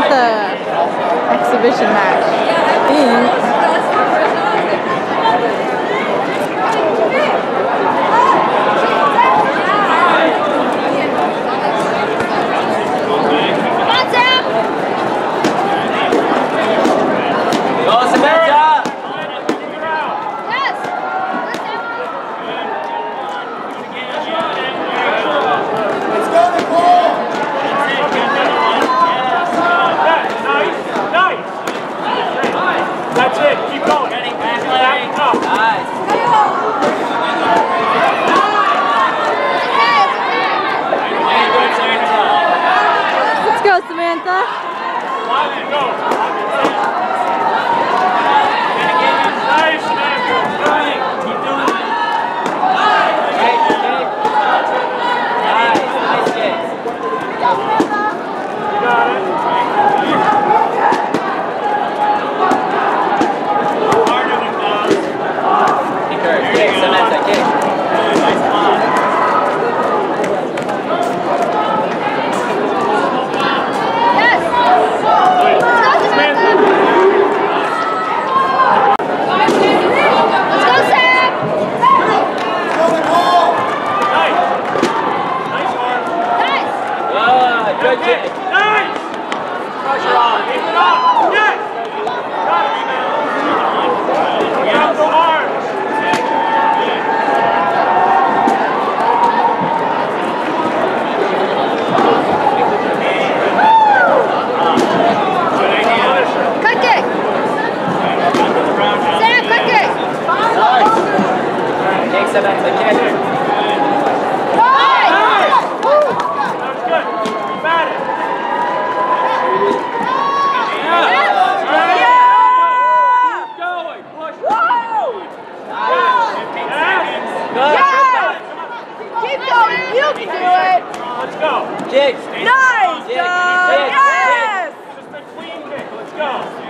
the exhibition match. I think. Go, Samantha! Let's go, Nicole! Nice! That's it, keep going. Back up. Let's go, Samantha. Go. Nice, Samantha. Keep doing it. You got it. Harder than those. Kick, Samantha, kick. Nice ball. Good kick. Nice! Pressure on. Keep it up. Yes! Got it, man. Look out, go hard. Good idea. Quick kick. Sam, quick kick. Nice. Kick, Samantha, kick. Keep going, you can do it! Let's go. Kick. Nice, Kick. Doug! Kick. Yes! Just a clean kick. Let's go.